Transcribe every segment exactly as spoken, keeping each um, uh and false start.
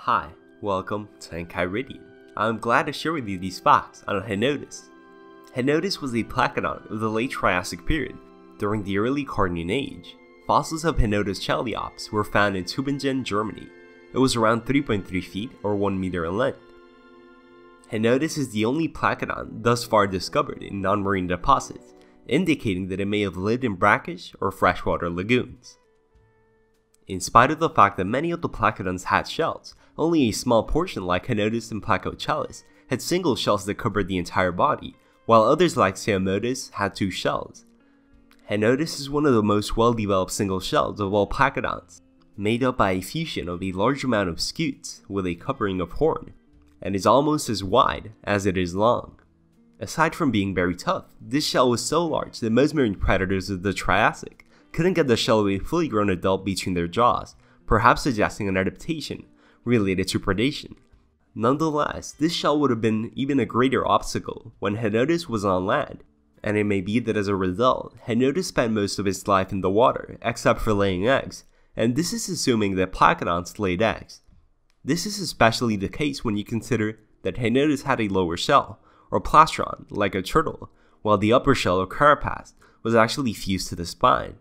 Hi, welcome to Enchiridion. I'm glad to share with you these facts on Henodus. Henodus was a placodont of the Late Triassic period. During the early Carnian age, fossils of Henodus chelyops were found in Tubingen, Germany. It was around three point three feet or one meter in length. Henodus is the only placodont thus far discovered in non-marine deposits, indicating that it may have lived in brackish or freshwater lagoons. In spite of the fact that many of the placodonts had shells, only a small portion like Henodus and Placochelys had single shells that covered the entire body, while others like Cyamodus had two shells. Henodus is one of the most well-developed single shells of all placodonts, made up by a fusion of a large amount of scutes with a covering of horn, and is almost as wide as it is long. Aside from being very tough, this shell was so large that most marine predators of the Triassic couldn't get the shell of a fully grown adult between their jaws, perhaps suggesting an adaptation related to predation. Nonetheless, this shell would have been even a greater obstacle when Henodus was on land, and it may be that as a result, Henodus spent most of its life in the water, except for laying eggs, and this is assuming that placodonts laid eggs. This is especially the case when you consider that Henodus had a lower shell, or plastron, like a turtle, while the upper shell, or carapace, was actually fused to the spine.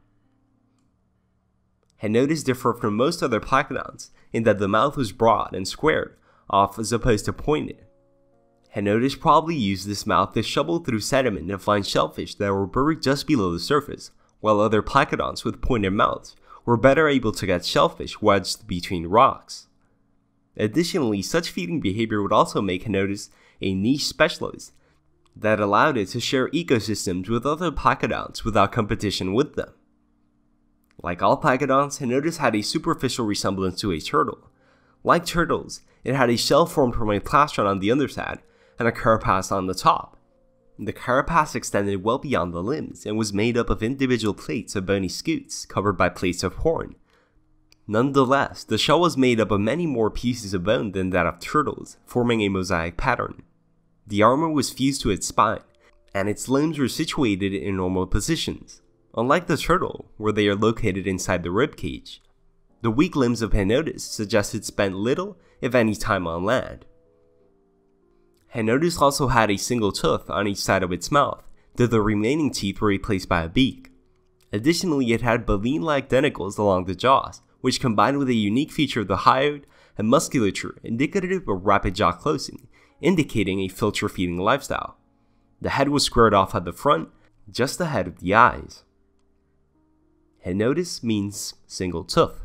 Henodus differed from most other placodonts in that the mouth was broad and squared off as opposed to pointed. Henodus probably used this mouth to shovel through sediment and find shellfish that were buried just below the surface, while other placodonts with pointed mouths were better able to get shellfish wedged between rocks. Additionally, such feeding behavior would also make Henodus a niche specialist that allowed it to share ecosystems with other placodonts without competition with them. Like all placodonts, Henodus had a superficial resemblance to a turtle. Like turtles, it had a shell formed from a plastron on the underside and a carapace on the top. The carapace extended well beyond the limbs and was made up of individual plates of bony scutes covered by plates of horn. Nonetheless, the shell was made up of many more pieces of bone than that of turtles, forming a mosaic pattern. The armor was fused to its spine, and its limbs were situated in normal positions. Unlike the turtle, where they are located inside the rib cage, the weak limbs of Henodus suggest it spent little, if any, time on land. Henodus also had a single tooth on each side of its mouth, though the remaining teeth were replaced by a beak. Additionally, it had baleen-like denticles along the jaws, which combined with a unique feature of the hyoid and musculature indicative of rapid jaw closing, indicating a filter-feeding lifestyle. The head was squared off at the front, just ahead of the eyes. Henodus means single tooth.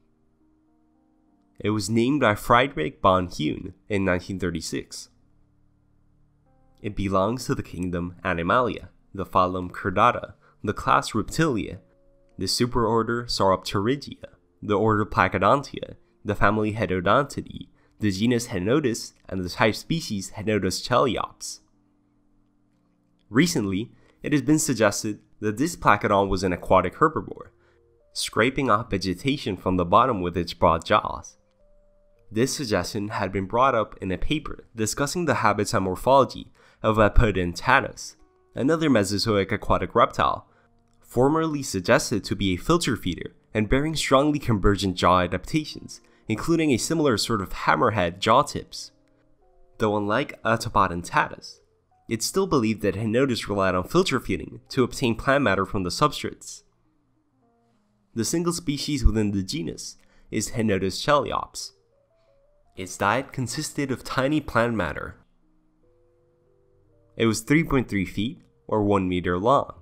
It was named by Friedrich von Huene in nineteen thirty-six. It belongs to the kingdom Animalia, the phylum Chordata, the class Reptilia, the superorder Sauropterygia, the order Placodontia, the family Hedodontidae, the genus Henodus, and the type species Henodus chelyops. Recently, it has been suggested that this placodont was an aquatic herbivore, scraping off vegetation from the bottom with its broad jaws. This suggestion had been brought up in a paper discussing the habits and morphology of Lepidentatus, another Mesozoic aquatic reptile, formerly suggested to be a filter feeder and bearing strongly convergent jaw adaptations, including a similar sort of hammerhead jaw tips. Though unlike Lepidentatus, it's still believed that Henodus relied on filter feeding to obtain plant matter from the substrates. The single species within the genus is Henodus chelyops. Its diet consisted of tiny plant matter. It was three point three feet or one meter long.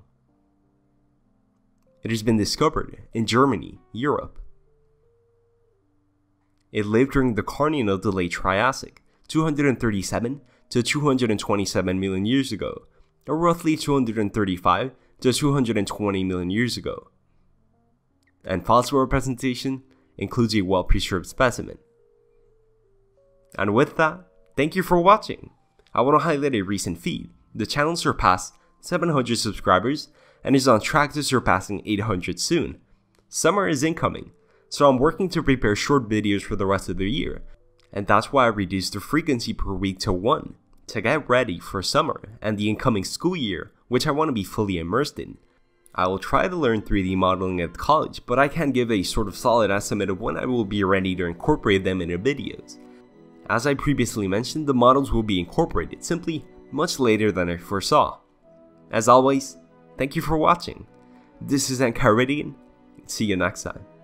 It has been discovered in Germany, Europe. It lived during the Carnian of the Late Triassic, two hundred thirty-seven to two hundred twenty-seven million years ago, or roughly two hundred thirty-five to two hundred twenty million years ago. And fossil representation includes a well-preserved specimen. And with that, thank you for watching. I want to highlight a recent feat. The channel surpassed seven hundred subscribers and is on track to surpassing eight hundred soon. Summer is incoming, so I'm working to prepare short videos for the rest of the year, and that's why I reduced the frequency per week to one, to get ready for summer and the incoming school year, which I want to be fully immersed in. I will try to learn three D modeling at college, but I can't give a sort of solid estimate of when I will be ready to incorporate them into videos. As I previously mentioned, the models will be incorporated, simply much later than I foresaw. As always, thank you for watching. This is Enchiridion, and see you next time.